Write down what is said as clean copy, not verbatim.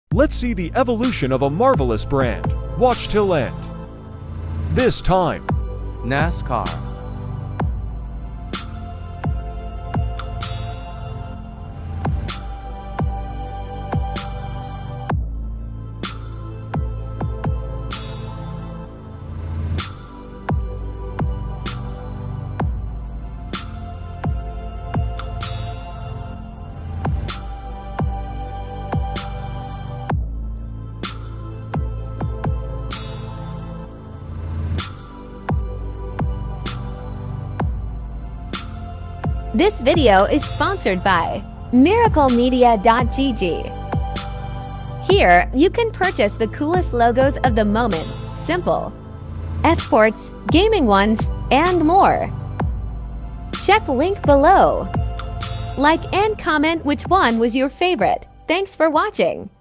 Let's see the evolution of a marvelous brand. Watch till end. This time, NASCAR. This video is sponsored by miraclemedia.gg. Here, you can purchase the coolest logos of the moment, simple, esports, gaming ones, and more. Check link below. Like and comment which one was your favorite. Thanks for watching.